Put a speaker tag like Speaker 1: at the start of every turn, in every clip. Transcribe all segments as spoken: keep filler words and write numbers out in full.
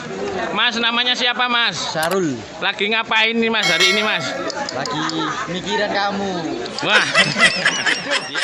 Speaker 1: Mas, namanya siapa Mas?
Speaker 2: Sarul.
Speaker 1: Lagi ngapain nih Mas hari ini Mas?
Speaker 2: Lagi mikirin kamu.
Speaker 1: Wah. Ya.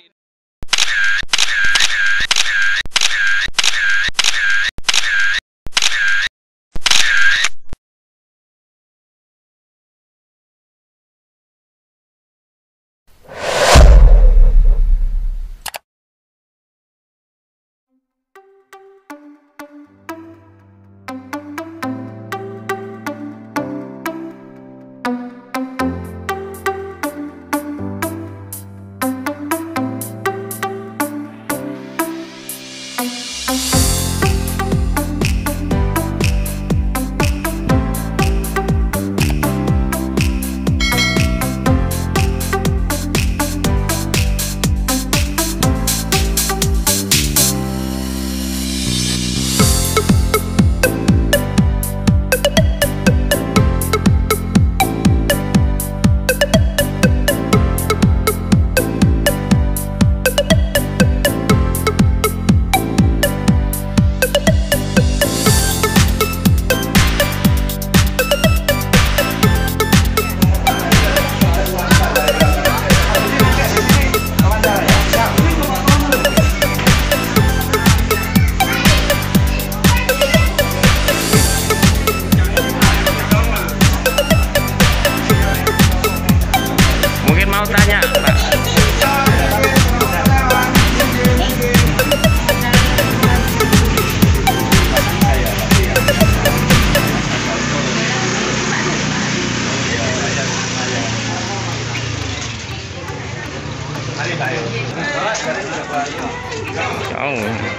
Speaker 1: Oh.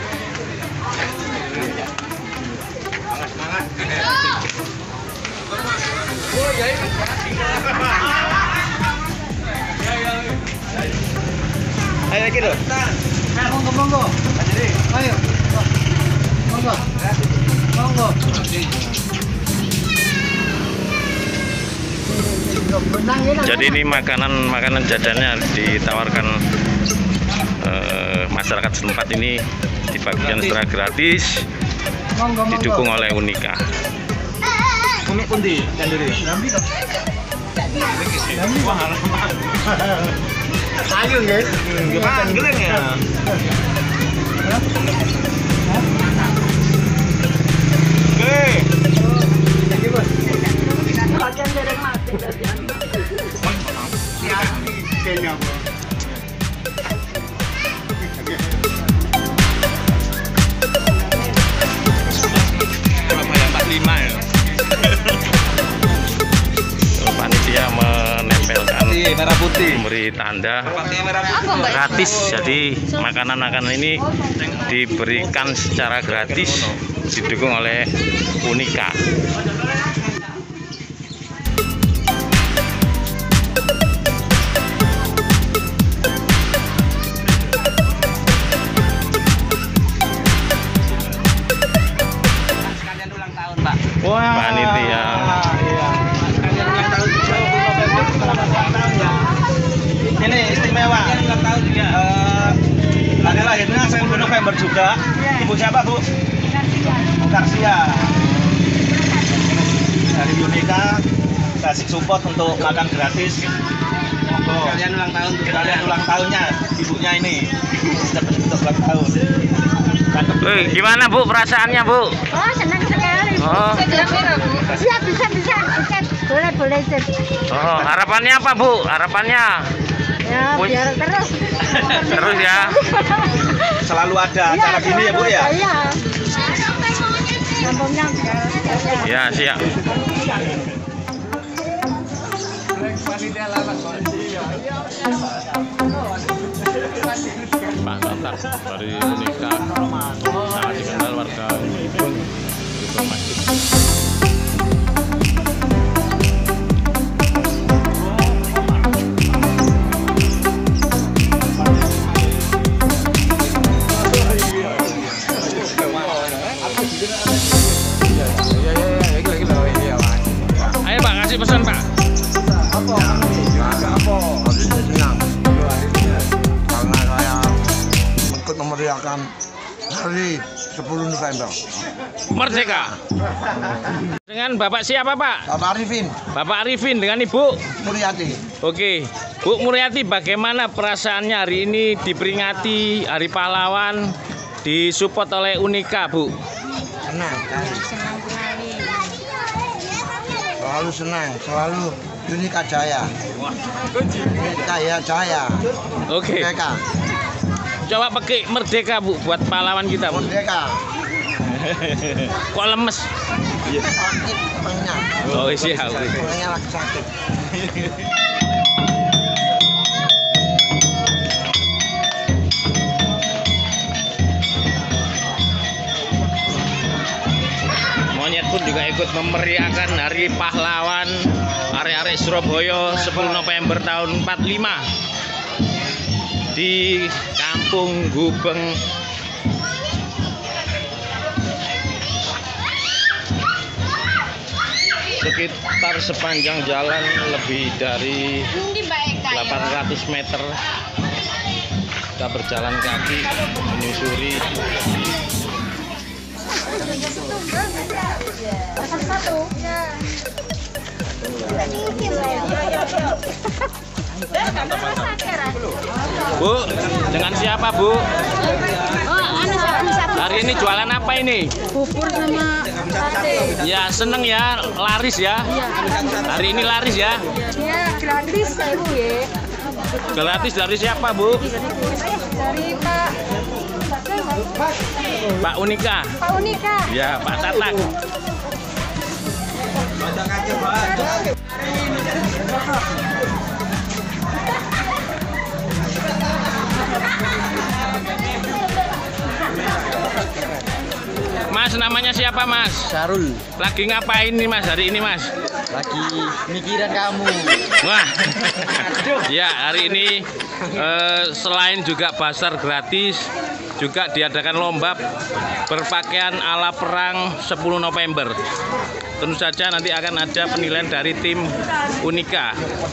Speaker 2: Ayo gitu. Monggo monggo. Ayo. Monggo. Monggo.
Speaker 1: Jadi ini makanan makanan jajannya ditawarkan eh, masyarakat setempat ini dibagikan secara gratis, didukung oleh Unika.
Speaker 2: Unik pundi sendiri. Ayo guys. Gimana geleng ya? Oke. Lagi bos. Bagian dereng mati bagian. Ya, kayaknya apa? Panitia menempelkan merah putih,
Speaker 1: memberi tanda gratis. Jadi makanan-makanan ini diberikan secara gratis, didukung oleh Unika. Panitia.
Speaker 2: Ini istimewa. Uh, tanggal lahirnya sepuluh November juga. Ibu siapa Bu? Bu Karsia. Dari Unika kasih support untuk makan gratis. Oh, kalian ulang tahun tuh. Kalian ulang tahunnya ibunya ini. Untuk ulang tahun.
Speaker 1: Eh, gimana Bu perasaannya Bu?
Speaker 3: Oh, senang sekali.
Speaker 1: Oh.
Speaker 3: Bisa bisa bisa bisa boleh boleh sih.
Speaker 1: Oh, harapannya apa Bu? Harapannya?
Speaker 3: Ya biar terus.
Speaker 1: Terus ya.
Speaker 2: Selalu ada acara gini ya Bu ya?
Speaker 3: Iya. Kampungnya.
Speaker 1: Ya siap. Pak Tatar dari Unika sangat dikenal warga Ibun Ibun Masjid. Ayo Pak, kasih pesan Pak.
Speaker 4: Apa? Apa? Karena saya ikut memeriahkan hari sepuluh November.
Speaker 1: Merdeka. Dengan Bapak siapa, Pak?
Speaker 4: Bapak Arifin,
Speaker 1: Bapak Arifin dengan Ibu
Speaker 4: Mulyati.
Speaker 1: Oke, Bu Muryati, bagaimana perasaannya hari ini diperingati Hari Pahlawan disupport oleh Unika, Bu?
Speaker 4: Senang sekali. Selalu senang, selalu Unika Jaya. Unika ya Jaya.
Speaker 1: Oke,
Speaker 4: Merdeka,
Speaker 1: coba pakai merdeka, Bu, buat pahlawan kita, Bu.
Speaker 4: merdeka.
Speaker 1: Kok lemes?
Speaker 4: Sakit perutnya.
Speaker 1: Oh, siap.
Speaker 4: Perutnya lagi sakit.
Speaker 1: Monyet pun juga ikut memeriahkan Hari Pahlawan arek-arek Surabaya sepuluh November tahun empat puluh lima di Kampung Gubeng. Sekitar sepanjang jalan lebih dari delapan ratus meter kita berjalan kaki menyusuri Bu, dengan siapa, Bu?
Speaker 3: Oh, anu sabu-sabu.
Speaker 1: Hari ini jualan apa ini?
Speaker 3: Bubur sama sate.
Speaker 1: Ya, seneng ya, laris ya. Hari ini laris ya.
Speaker 3: Ya, gratis ya, Bu ya.
Speaker 1: Gratis dari siapa, Bu?
Speaker 3: Dari Pak
Speaker 1: Pak Unika.
Speaker 3: Pak Unika.
Speaker 1: Ya, Pak Tatak. Mas, namanya siapa, Mas?
Speaker 5: Sarul,
Speaker 1: Lagi ngapain nih, Mas, hari ini, Mas?
Speaker 5: lagi mikiran kamu.
Speaker 1: Wah, ya hari ini eh, selain juga pasar gratis, juga diadakan lomba berpakaian ala perang sepuluh November. Tentu saja nanti akan ada penilaian dari tim Unika.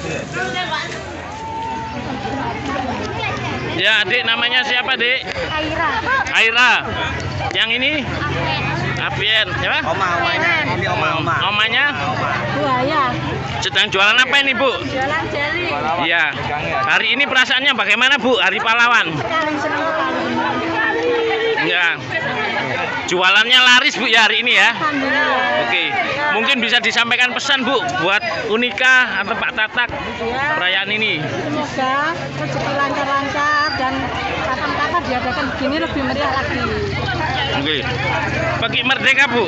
Speaker 1: Ya, Adik, namanya siapa, Dik?
Speaker 3: Aira.
Speaker 1: Aira. Yang ini? Apien. Siapa?
Speaker 2: Oma, omanya. Ini oma, oma.
Speaker 1: Omanya?
Speaker 3: Buaya.
Speaker 1: Sedang jualan apa ini, Bu?
Speaker 3: Jualan jeli.
Speaker 1: Iya. Hari ini perasaannya bagaimana, Bu? Hari Pahlawan.
Speaker 3: Sekarang seneng sekali.
Speaker 1: Ya. Jualannya laris, Bu, ya hari ini ya.
Speaker 3: Alhamdulillah.
Speaker 1: Oke. Mungkin bisa disampaikan pesan, Bu, buat Unika atau Pak Tatak perayaan ini.
Speaker 3: Semoga rezeki lancar-lancar dan kapan-kapan diadakan begini lebih meriah lagi.
Speaker 1: Oke. Bagi merdeka, Bu.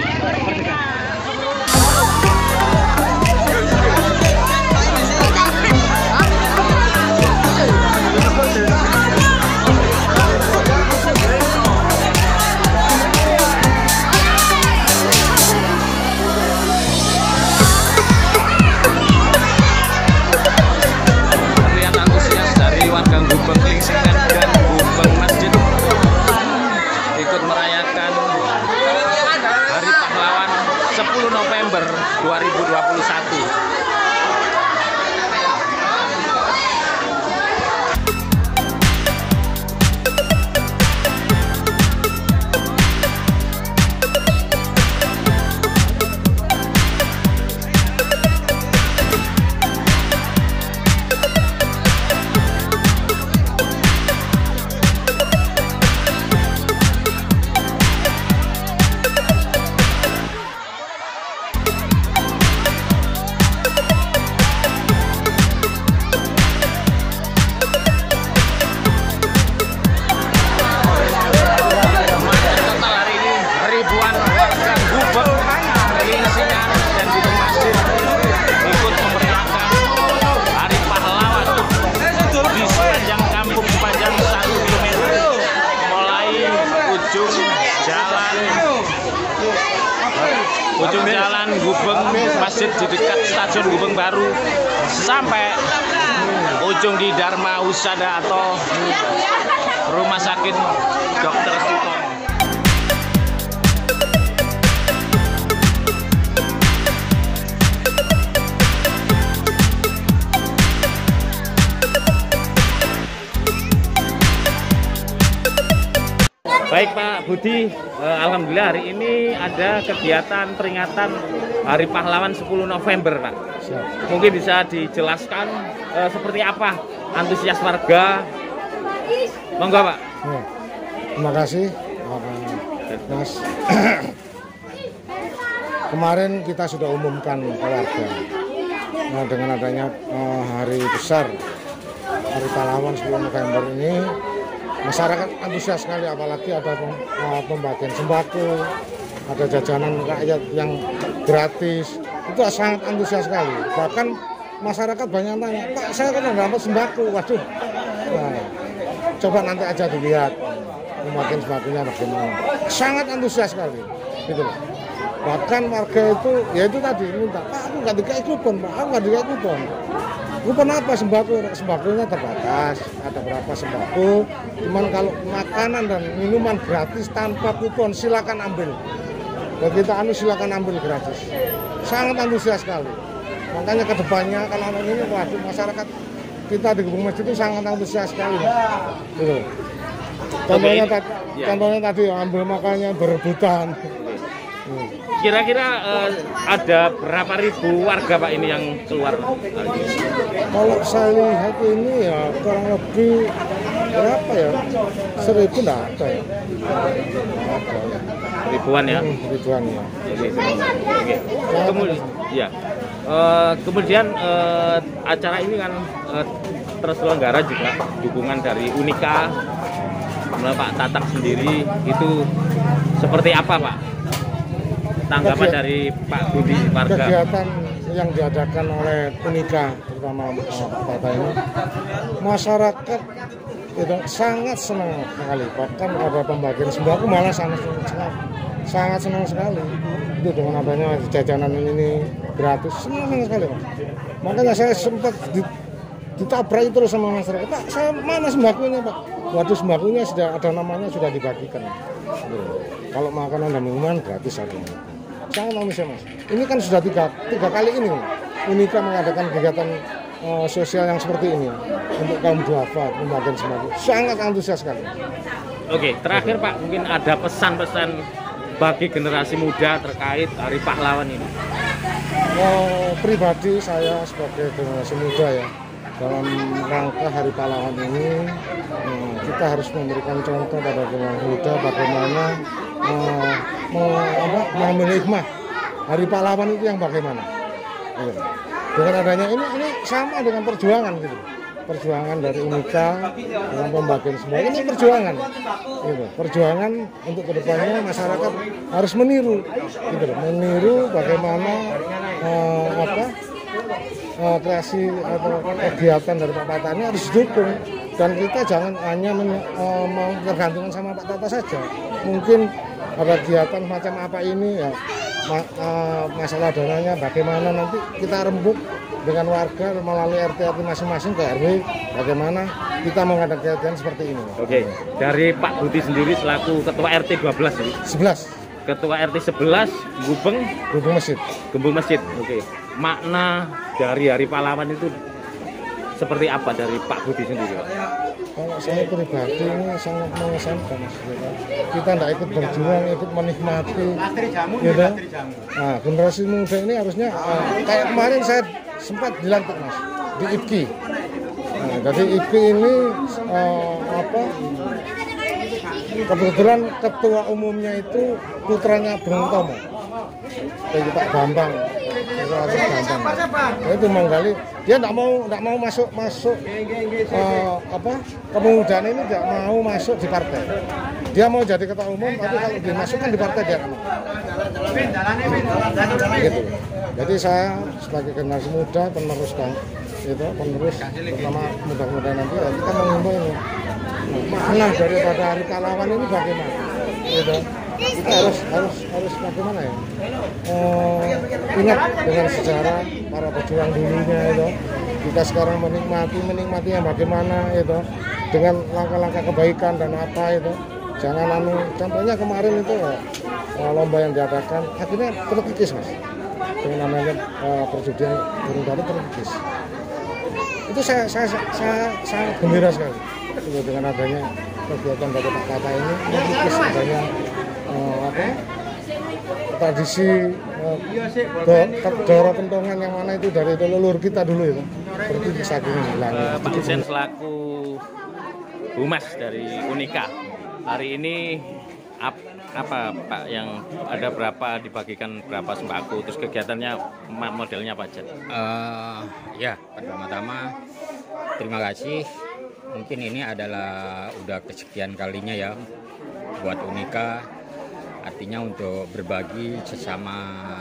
Speaker 1: Terlihat antusias dari warga Gubeng Klingsingan dan Gubeng Masjid ikut merayakan Hari Pahlawan sepuluh November dua ribu dua puluh satu. Ujung jalan Gubeng Masjid di dekat stasiun Gubeng Baru sampai ujung di Dharma Husada atau Rumah Sakit Dokter Sutomo. Baik, Pak Pak Budi, eh, alhamdulillah hari ini ada kegiatan peringatan Hari Pahlawan sepuluh November, Pak.
Speaker 6: Siap.
Speaker 1: Mungkin bisa dijelaskan eh, seperti apa antusias warga? Monggo, Pak.
Speaker 6: Ya, terima kasih, Mas. Kemarin kita sudah umumkan ke warga, nah, dengan adanya uh, hari besar Hari Pahlawan sepuluh November ini, masyarakat antusias sekali, apalagi ada uh, pembagian sembako, ada jajanan rakyat yang gratis, itu sangat antusias sekali. Bahkan masyarakat banyak tanya, Pak, saya kan dapat sembako, waduh. Nah, coba nanti aja dilihat pembagian sembakonya bagaimana. Sangat antusias sekali, gitu loh. Bahkan warga itu, ya itu tadi minta, Pak, aku nggak dikasih kupon, Pak, aku nggak dikasih kupon. Kupon apa? Sembako, sembakonya terbatas, ada berapa sembako. Cuman kalau makanan dan minuman gratis tanpa kupon, silakan ambil. Bagi kita anu silakan ambil gratis. Sangat antusias sekali. Makanya kedepannya kalau anak ini, waduh, masyarakat kita di Gebung Masjid itu sangat antusias sekali, Mas. Gitu. Contohnya, tadi,
Speaker 1: ya. contohnya
Speaker 6: tadi ambil makannya berebutan. Hmm.
Speaker 1: Kira-kira uh, ada berapa ribu warga, Pak, ini yang keluar?
Speaker 6: Kalau saya lihat ini ya kurang lebih berapa ya? Seribu enggak ada ya? Ada.
Speaker 1: Ribuan ya?
Speaker 6: Hmm, ribuan ya.
Speaker 1: Oke. Oke. Kemudian, ya. Uh, kemudian uh, acara ini kan uh, terselenggara juga dukungan dari Unika, melalui Pak Tatak sendiri. Itu seperti apa, Pak? Tanggapan Kegiatan, dari Pak Budi warga?
Speaker 6: Kegiatan yang diadakan oleh Unika, terutama Pak Tata ini, masyarakat itu sangat senang sekali. Bahkan ada pembagian sembako malah sangat senang, sangat senang sekali. Itu dengan adanya jajanan ini gratis, senang sekali, Pak. Makanya saya sempat ditabrak terus sama masyarakat, Pak, saya mana sembakonya, Pak? Waduh, sembakonya sudah ada namanya, sudah dibagikan. Kalau makanan dan minuman gratis ada. Sangat manusia, Mas. Ini kan sudah tiga, tiga kali ini Unika mengadakan kegiatan uh, sosial yang seperti ini untuk kaum duafa, pembagian sembako. Sangat antusias sekali.
Speaker 1: Oke, terakhir Pak, mungkin ada pesan-pesan bagi generasi muda terkait Hari Pahlawan ini.
Speaker 6: Oh, pribadi saya sebagai generasi muda ya, dalam rangka Hari Pahlawan ini, eh, kita harus memberikan contoh pada generasi muda bagaimana eh, mengambil hikmah Hari Pahlawan itu yang bagaimana. Ya. Dengan adanya ini, ini sama dengan perjuangan gitu. Perjuangan dari Unika dengan pembagian sembako ini perjuangan, gitu. Perjuangan untuk kedepannya masyarakat harus meniru, gitu. Meniru bagaimana eh, apa eh, kreasi atau kegiatan dari Pak Tata ini harus didukung, dan kita jangan hanya men, eh, mau tergantungan sama Pak Tata saja. Mungkin ada kegiatan macam apa ini ya, ma, eh, masalah dananya bagaimana nanti kita rembuk dengan warga melalui R T R T masing-masing ke R W, bagaimana kita mengadakan kegiatan seperti ini.
Speaker 1: Oke, dari Pak Budi sendiri selaku Ketua R T dua belas ya?
Speaker 6: sebelas.
Speaker 1: Ketua R T sebelas Gubeng
Speaker 6: Gubeng Masjid.
Speaker 1: Gubeng Masjid. Oke. Makna dari Hari Pahlawan itu seperti apa dari Pak Budi sendiri, Pak?
Speaker 6: Kalau saya pribadi ini sangat mengesankan, Mas. Kita tidak ikut berjuang, ikut menikmati, gitu. Nah, generasi muda ini harusnya uh, kayak kemarin saya sempat dilantik, Mas, di I P K I. Nah, jadi I P K I ini uh, apa? Kebetulan ketua umumnya itu putranya Bung Tomo, jadi Pak Bambang. Nah, itu menggali, dia tidak mau tidak mau masuk masuk uh, apa kepemudaan ini tidak mau masuk di partai. Dia mau jadi ketua umum, tapi kalau dimasukkan di partai dia tidak mau. Gitu. Jadi saya sebagai generasi muda penerus kan, itu penerus pertama muda-muda nanti ya, kita mengimbau ini makna daripada Hari Pahlawan ini bagaimana, gitu. Kita harus harus harus bagaimana ya, uh, ingat dengan sejarah para pejuang dulunya itu. Kita sekarang menikmati menikmati yang bagaimana itu dengan langkah-langkah kebaikan dan apa itu. Jangan anu, contohnya kemarin itu ya, lomba yang diadakan akhirnya terkikis, Mas, dengan namanya uh, perjudian burung dara terkikis. Itu saya saya saya sangat gembira sekali itu dengan adanya kegiatan dari Pak Kata ini melukis adanya uh, apa tradisi uh, do, Doro Kentongan yang mana itu dari leluhur kita dulu itu, berarti bisa dihilangi.
Speaker 1: Uh, Pak Isen selaku humas dari Unika, hari ini ap, apa Pak yang ada berapa dibagikan berapa sembako, terus kegiatannya modelnya apa aja?
Speaker 7: Uh, ya, pertama-tama terima kasih. Mungkin ini adalah udah kesekian kalinya ya buat Unika, artinya untuk berbagi sesama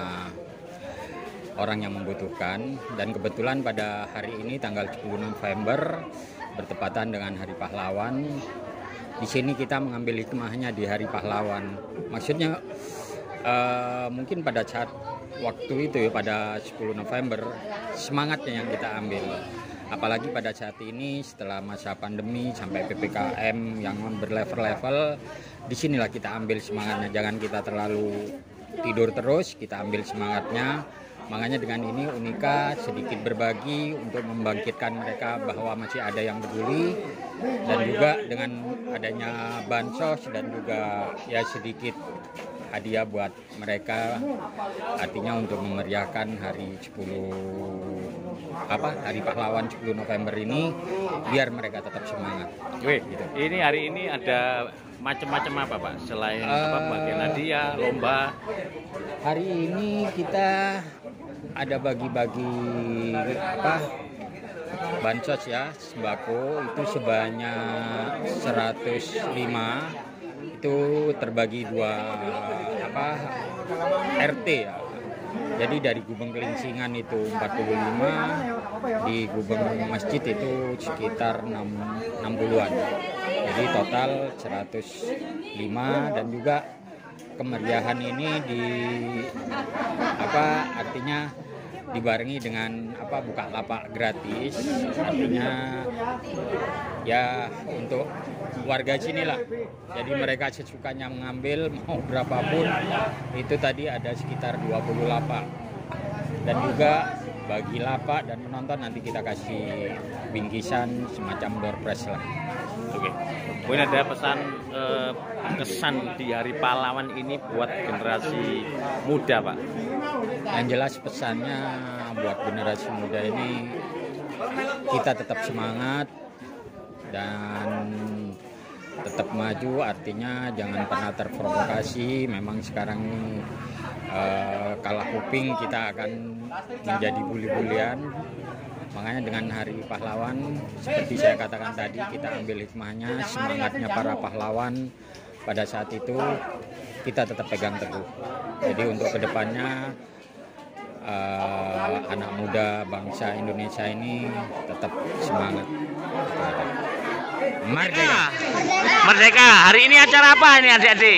Speaker 7: orang yang membutuhkan. Dan kebetulan pada hari ini tanggal sepuluh November bertepatan dengan Hari Pahlawan. Di sini kita mengambil hikmahnya di Hari Pahlawan. Maksudnya uh, mungkin pada saat waktu itu ya, pada sepuluh November, semangatnya yang kita ambil. Apalagi pada saat ini setelah masa pandemi sampai P P K M yang berlevel-level, disinilah kita ambil semangatnya. Jangan kita terlalu tidur terus, kita ambil semangatnya. Makanya dengan ini Unika sedikit berbagi untuk membangkitkan mereka bahwa masih ada yang peduli, dan juga dengan adanya bansos dan juga ya sedikit hadiah buat mereka, artinya untuk memeriahkan hari sepuluh apa Hari Pahlawan sepuluh November ini biar mereka tetap semangat.
Speaker 1: Wih, gitu. Ini hari ini ada macam-macam apa Pak selain uh, apa bagian hadiah, lomba?
Speaker 7: Hari ini kita ada bagi-bagi apa bansos ya, sembako itu sebanyak seratus lima, itu terbagi dua apa R T ya. Jadi dari Gubeng Kelingsingan itu empat puluh lima, di Gubeng Masjid itu sekitar enam puluhan. Jadi total seratus lima, dan juga kemeriahan ini di apa artinya dibarengi dengan apa buka lapak gratis, artinya ya untuk warga sini lah. Jadi mereka sesukanya mengambil mau berapapun, itu tadi ada sekitar dua puluh lapak. Dan juga bagi lapak dan menonton nanti kita kasih bingkisan semacam door prize lah.
Speaker 1: Oke. Mungkin ada pesan eh, kesan di Hari Pahlawan ini buat generasi muda Pak?
Speaker 7: Yang jelas pesannya buat generasi muda ini, kita tetap semangat dan tetap maju, artinya jangan pernah terprovokasi. Memang sekarang ini uh, kalah kuping kita akan menjadi buli-bulian. Makanya dengan Hari Pahlawan, seperti saya katakan tadi, kita ambil hikmahnya, semangatnya para pahlawan pada saat itu kita tetap pegang teguh. Jadi untuk kedepannya uh, anak muda bangsa Indonesia ini tetap semangat. Merdeka.
Speaker 1: Merdeka. Hari ini acara apa ini adik-adik?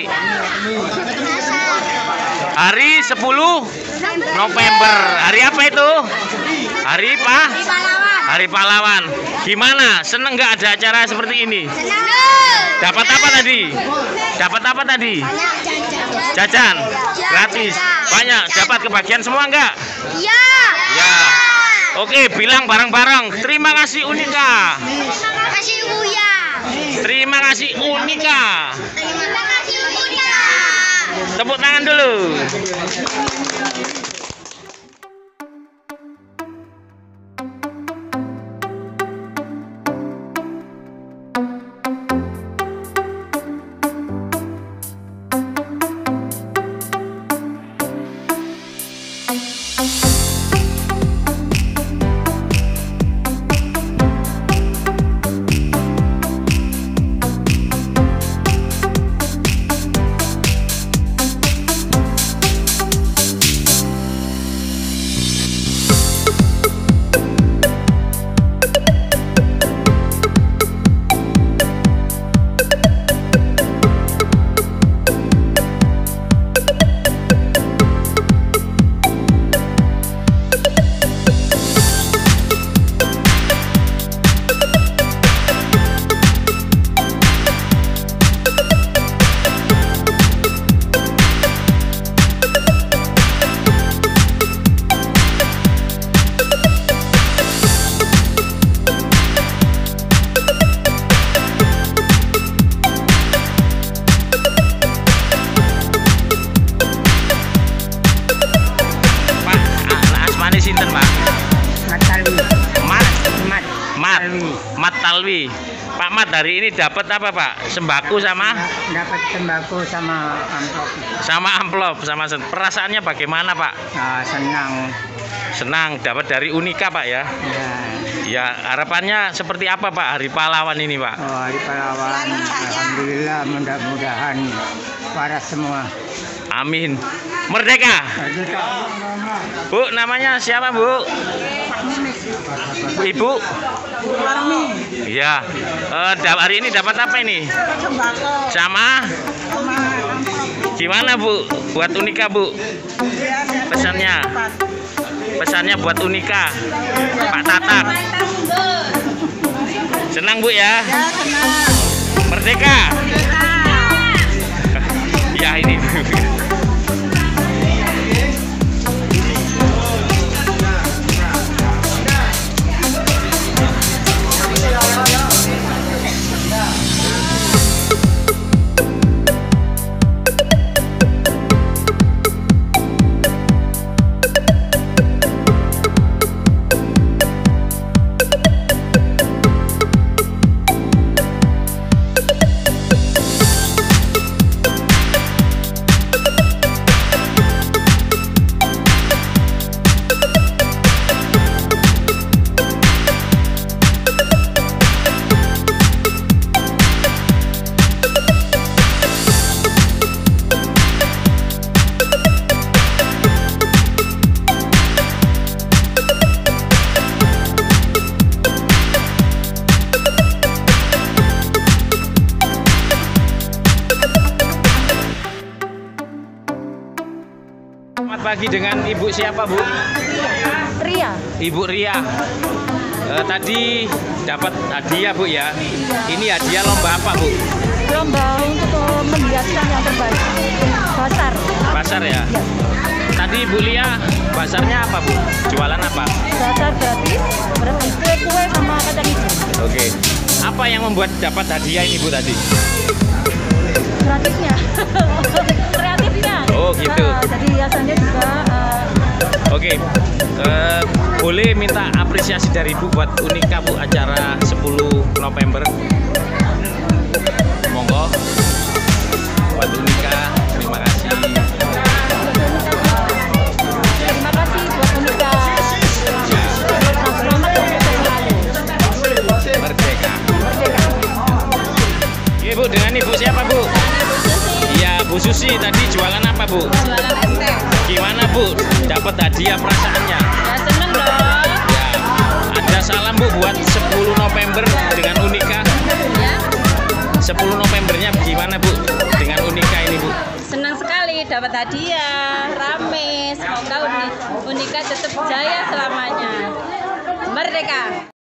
Speaker 1: Hari sepuluh November. Hari apa itu? Hari apa? Hari Pahlawan. Gimana? Seneng nggak ada acara seperti ini? Dapat apa tadi? Dapat apa tadi? Jajan. Gratis. Banyak. Dapat kebagian semua nggak?
Speaker 8: Iya.
Speaker 1: Ya. Oke, bilang bareng-bareng. Terima kasih Unika.
Speaker 8: Terima kasih Uya.
Speaker 1: Terima kasih Unika.
Speaker 8: Terima kasih Uya.
Speaker 1: Tepuk tangan dulu. Mat, Mat Talwi. Pak Mat, hari ini dapat apa Pak? Sembako sama?
Speaker 9: Dapat sembako sama amplop.
Speaker 1: Sama amplop, sama sen- perasaannya bagaimana Pak?
Speaker 9: Nah, senang.
Speaker 1: Senang, dapat dari Unika Pak ya?
Speaker 9: Ya.
Speaker 1: Ya, harapannya seperti apa Pak hari pahlawan ini Pak?
Speaker 9: Oh, hari pahlawan. Alhamdulillah, mudah-mudahan waras semua.
Speaker 1: Amin. Merdeka. Bu, namanya siapa Bu? Bu Ibu? Iya. Eh, da- hari ini dapat apa ini? Sama? Gimana Bu? Buat Unika Bu? Pesannya? Pesannya buat Unika. Pak Tatak. Senang Bu ya? Merdeka. Ya ini. Selamat pagi dengan Ibu siapa Bu?
Speaker 3: Ria.
Speaker 1: Ibu Ria. Eh, tadi dapat hadiah Bu ya. Ini hadiah lomba apa Bu?
Speaker 3: Lomba untuk menghiaskan yang terbaik. Basar.
Speaker 1: Pasar ya. Tadi Bu Lia basarnya apa Bu? Jualan apa?
Speaker 3: Basar gratis. Berarti kue sama kacang hijau.
Speaker 1: Oke. Apa yang membuat dapat hadiah ini Bu tadi?
Speaker 3: Gratisnya. Kreatifnya.
Speaker 1: Oh, gitu.
Speaker 3: Nah, jadi hiasannya juga. eh,
Speaker 1: Oke. Eh, boleh minta apresiasi dari Bu buat Unika Bu acara sepuluh November. Monggo. Buat Unika, terima kasih.
Speaker 3: Terima kasih buat Unika. Selamat untuk selalu.
Speaker 1: Merdeka. Oke Bu, dengan Ibu siapa Bu? Iya Bu Susi, tadi jualan apa Bu?
Speaker 3: Jualan es teh.
Speaker 1: Gimana Bu? Dapat hadiah perasaannya?
Speaker 3: Ya seneng dong.
Speaker 1: Ya. Ada salam Bu buat sepuluh November dengan Unika.
Speaker 3: Ya.
Speaker 1: sepuluh Novembernya gimana Bu dengan Unika ini Bu?
Speaker 3: Senang sekali dapat hadiah, rame. Semoga Uni- Unika tetap jaya selamanya. Merdeka.